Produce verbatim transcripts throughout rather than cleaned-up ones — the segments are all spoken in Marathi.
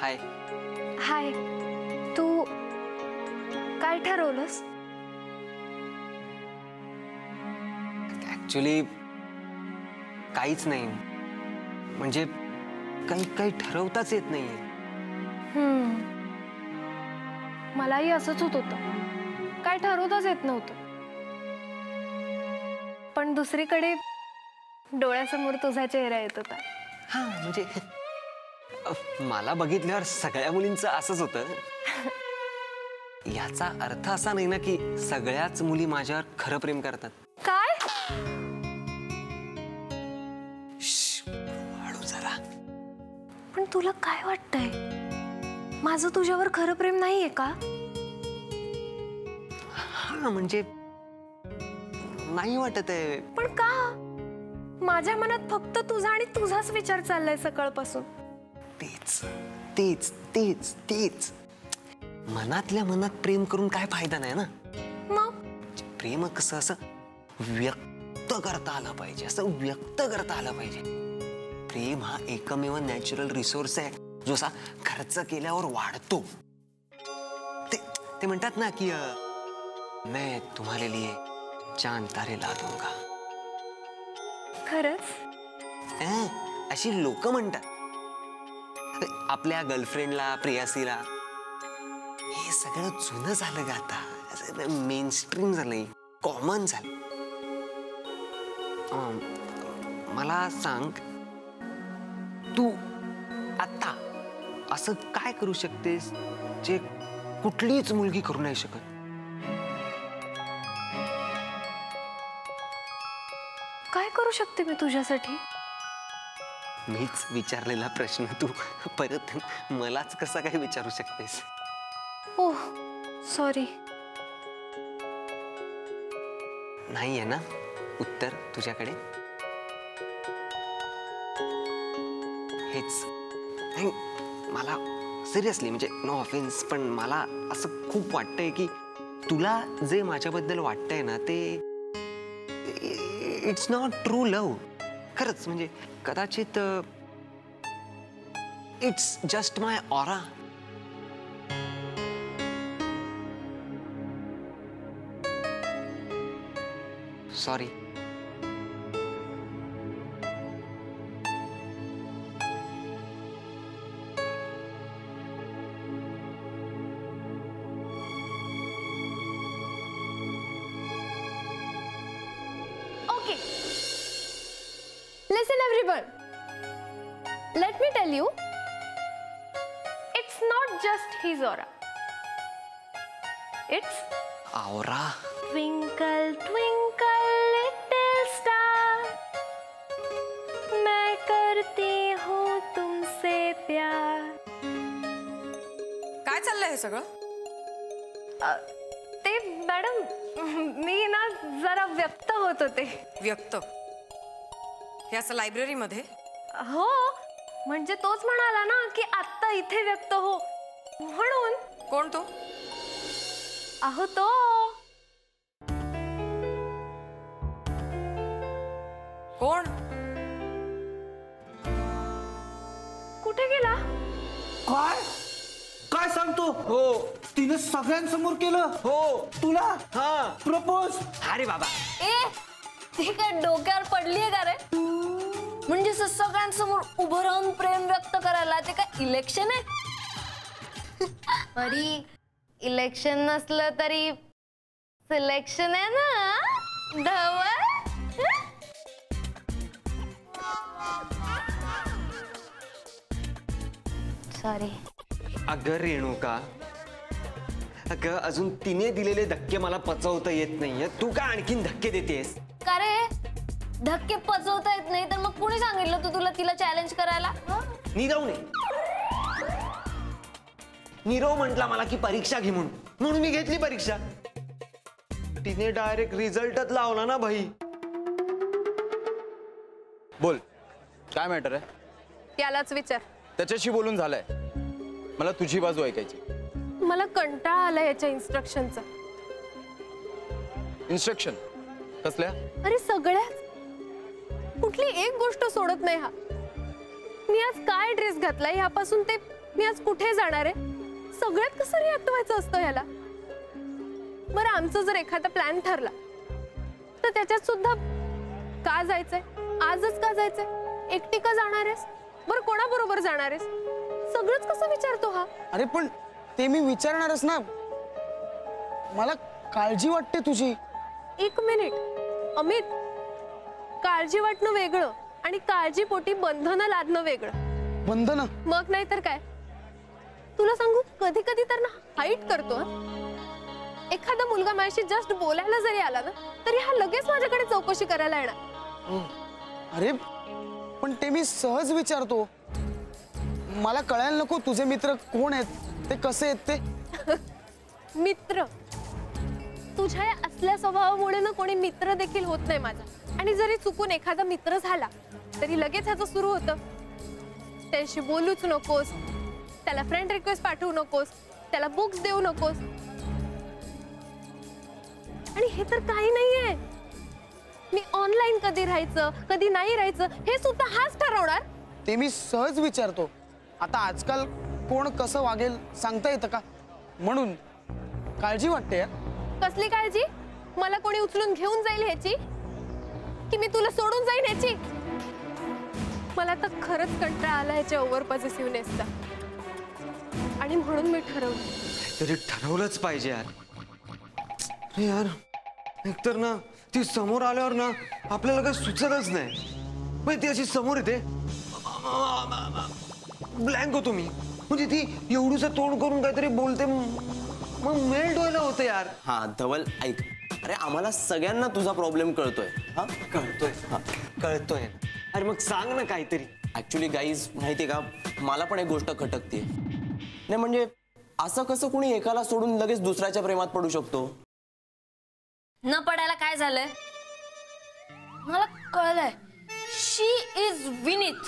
हाय. हाय. तू काय ठरवलंस? ऍक्च्युली काहीच नाही. म्हणजे काही काही ठरवताच येत नाहीये. हम्म. मलाही असंच होत होतं. काय ठरवताच येत नव्हतं. पण दुसरीकडे डोळ्यासमोर तुझा चेहरा येत होता. हा म्हणजे मला बघितल्यावर सगळ्या मुलींचं असंच होतं. याचा अर्थ असा नाही ना की सगळ्याच मुली माझ्यावर खरं प्रेम करतात. काय? हळू जरा. पण तुला काय वाटतंय? माझं तुझ्यावर खरं प्रेम नाहीये का? हा म्हणजे नाही वाटत आहे. पण का? माझ्या मनात फक्त तुझा आणि तुझाच विचार चाललाय सकाळपासून. तेच तेच तेच तेच मनातल्या मनात प्रेम करून काय फायदा नाही ना. मग प्रेम कसं असं व्यक्त करता आलं पाहिजे. असं व्यक्त करता आलं पाहिजे. प्रेम हा एकमेव नॅचरल रिसोर्स आहे जो असा खर्च केल्यावर वाढतो. ते ते म्हणतात ना की मैं तुम्हारे लिए चांद तारे ला दूंगा. खरंच? अशी लोक म्हणतात. आपल्या गर्लफ्रेंडला प्रेयसीला. हे सगळं जुनं झालं ग आता. मेन स्ट्रीम झालंय. कॉमन झालं. मला सांग तू आता असं काय करू शकतेस जे कुठलीच मुलगी करू नाही शकत? काय करू शकते मी तुझ्यासाठी? मीच विचारलेला प्रश्न तू परत मलाच कसा काय विचारू शकतेस? Oh sorry. नाहीये ना उत्तर तुझ्याकडे? हेच नाही. मला सिरियसली म्हणजे नो ऑफेन्स पण मला असं खूप वाटतंय की तुला जे माझ्याबद्दल वाटतंय ना ते इट्स नॉट ट्रू लव्ह. खरंच म्हणजे कदाचित it's just my aura. Sorry. Okay. Listen everyone. Let me tell you. It's not just his aura. It's aura. Twinkle twinkle little star. मैं करती हूँ तुमसे प्यार. काय चाललंय हे सगळं? ते मॅडम मी ना जरा व्यक्त होत होते. व्यक्त? हे असं लायब्ररी मध्ये? हो म्हणजे तोच म्हणाला ना की आता इथे व्यक्त हो म्हणून. कोण तो? अहो तो. कोण? कुठे गेला? काय काय सांगतो? हो तिने सगळ्यांसमोर केलं. हो तुला हा प्रपोज. अरे बाबा ए ती काय डोक्यावर पडलीये का रे? म्हणजे सगळ्यांसमोर उभं राहून प्रेम व्यक्त करायला ते काय इलेक्शन आहे? अरे इलेक्शन नसलं तरी सिलेक्शन आहे ना धवल. सॉरी. अगं रेणुका अगं अजून तिने दिलेले धक्के मला पचवता येत नाहीये. तू का आणखीन धक्के देतेस? का रे धक्के पचवता येत नाही तर मग कुणी सांगितलं तू तुला तिला चॅलेंज करायला? नीरवने. नीरव म्हटला मला की परीक्षा घे म्हणून. म्हणून मी घेतली परीक्षा. तिने डायरेक्ट रिझल्टच लावला ना भाई. बोल काय मॅटर आहे? त्यालाच विचार. त्याच्याशी बोलून झालंय. मला तुझी बाजू ऐकायची. मला कंटाळा आला याच्या इन्स्ट्रक्शनचा. इन्स्ट्रक्शन कसल्या? अरे सगळ्याच. कुठली एक गोष्ट सोडत नाही हा. मी आज काय ड्रेस घातलाय ह्यापासून ते मी आज कुठे जाणार आहे, सगळ्यात कसं रिॲक्ट व्हायचं असतं ह्याला. बरं आमचं जर एखादा प्लॅन ठरला तर त्याच्यात सुद्धा का जायचंय, आजच का जायचंय, एकटी का जाणार आहेस, बरं कोणाबरोबर जाणार आहेस, सगळंच कसं विचारतो हा. अरे पण ते मी विचारणारच ना, मला काळजी वाटते तुझी. एक मिनिट अमित, काळजी वाटणं वेगळं आणि काळजीपोटी बंधनं लादणं वेगळं. बंधन? मग नाही तर काय. तुला सांगू, कधी कधी तर ना हाईट करतो हं. एखादा मुलगा माझ्याशी जस्ट बोलायला जरी आला ना तरी हा लगेच माझ्याकडे चौकशी करायला येणार. अरे पण ते मी सहज विचारतो, मला कळायला नको तुझे मित्र कोण आहेत, ते कसे आहेत ते. मित्र तुझ्या या असल्या स्वभावामुळे ना कोणी मित्र देखील होत नाही माझा. आणि जरी चुकून एखादा मित्र झाला तरी लगेच ह्याचं सुरू होतं, त्याशी बोलूच नकोस, त्याला फ्रेंड रिक्वेस्ट पाठवू नकोस, त्याला बुक्स देऊ नकोस. आणि हे तर काही नाहीये. मी ऑनलाईन कधी राहायचं कधी नाही राहायचं हे सुद्धा हाच ठरवणार. ते मी सहज विचारतो. आता आजकाल कोण कसं वागेल सांगता येतं का, म्हणून काळजी वाटते यार. कसली काळजी? मला कोणी उचलून घेऊन जाईल ह्याची, की मी तुला सोडून जाईन ह्याची? मला तर खरंच कंटाळा आला ह्याच्या ओव्हर पॉझिटिव्हनेसचा. आणि म्हणून मी ठरवलं तरी ठरवलंच पाहिजे यार. अरे यार एकतर ना ती समोर आल्यावर ना आपल्याला काही सुचतच नाही. म्हणजे ती अशी समोर येते, ब्लँक होतो मी. म्हणजे ती एवढूसा तोंड करून काहीतरी बोलते, मग मेल्ट व्हायला होतं यार. हा धवल ऐक, अरे आम्हाला सगळ्यांना तुझा प्रॉब्लेम कळतोय. हा कळतोय, हा कळतोय. अरे मग सांग ना काहीतरी. ऍक्च्युली गाईज माहितीये का, मला पण एक गोष्ट खटकते. नाही म्हणजे असं कसं कुणी एकाला सोडून लगेच दुसऱ्याच्या प्रेमात पडू शकतो? न पडायला काय झालंय, मला कळलंय. शी इज विनीत.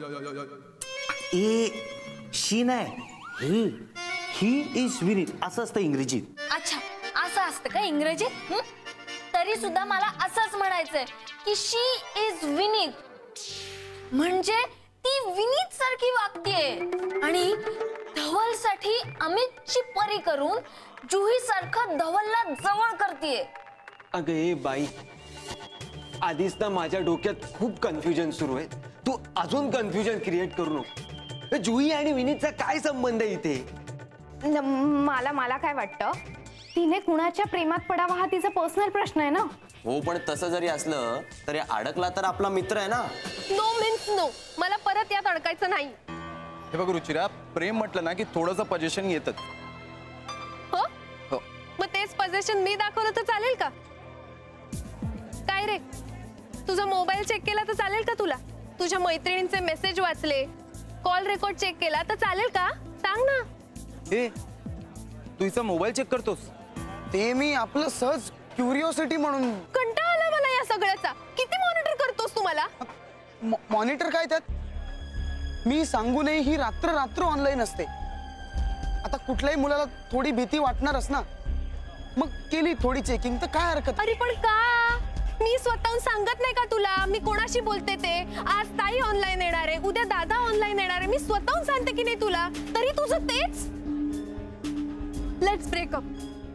ए शी नाही, ही ही इज विनीत असं असतं इंग्रजीत. अच्छा असं असतं का इंग्रजीत? हं? तरी सुद्धा मला असंच म्हणायचंय की शी इज विनीत. म्हणजे ती विनीत सारखी वागतेय आणि धवल साठी अमितची परी करून जुही सारखं धवलला जवळ करतेय. अगं ए बाई, आधीच ना माझ्या डोक्यात खूप कन्फ्युजन सुरू आहे. तू अजून कन्फ्युजन क्रिएट करू नको. जुही आणि विनीतचा काय संबंध आहे इथे? मला मला काय वाटतं, तिने कुणाच्या प्रेमात पडावा हा तिचा पर्सनल प्रश्न आहे ना. हो पण तसं जरी असलं तरी अडकला तर आपला मित्र आहे ना. No means no. मला परत यात अडकायचं नाही. हे बघ रुचिरा, प्रेम म्हटलं ना की थोडंसं पोझिशन येतच. हो हो. मग तेच पोझिशन मी दाखवलं तर चालेल का? काय रे, तुझा मोबाईल चेक केला तर चालेल का तुला? तुझ्या मैत्रिणींचे मेसेज वाचले, कॉल रेकॉर्ड चेक केला तर चालेल का? सांग ना. ए तू हिचा मोबाईल चेक करतोस? ते मी आपलं सहज क्युरिओसिटी म्हणून. कंटाळा आला मला या सगळ्याचा. किती मॉनिटर करतोस तू मला? मॉनिटर काय त्यात? मी सांगू नये ही रात्र रात्र ऑनलाईन असते. आता कुठल्याही मुलाला थोडी भीती वाटणारच ना, मग केली थोडी चेकिंग तर काय हरकत. अरे पण का? मी स्वतःहून सांगत नाही का तुला मी कोणाशी बोलते ते? आज ताई ऑनलाईन येणार आहे, उद्या दादा ऑनलाईन येणार आहे. मी स्वतःहून सांगते की नाही तुला, तरी तुझं तेच. Let's break up.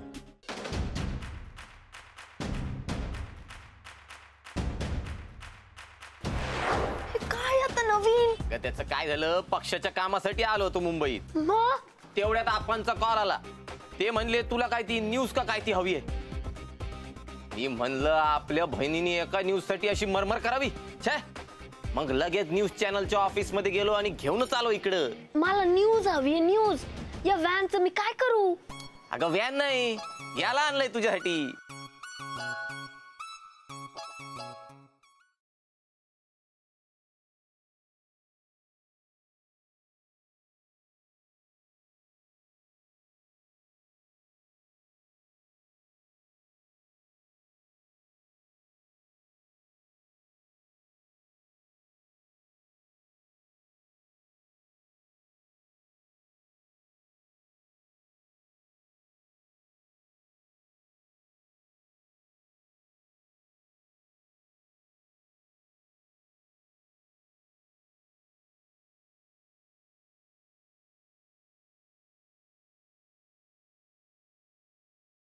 काय आता नवीन? त्याचं काय झालं, पक्षाच्या कामासाठी आलो होतो मुंबईत. मग तेवढ्यात आपणचा कॉल आला. ते म्हणले तुला काय ती न्यूज का काय ती हवी आहे. मी म्हणलं आपल्या बहिणीने एका न्यूज साठी अशी मरमर करावी छे. मग लगेच न्यूज चॅनलच्या ऑफिस मध्ये गेलो आणि घेऊनच आलो इकडं. मला न्यूज हवी, न्यूज. या व्हॅनचं मी काय करू? अगं व्हॅन नाही, याला आणलंय तुझ्यासाठी.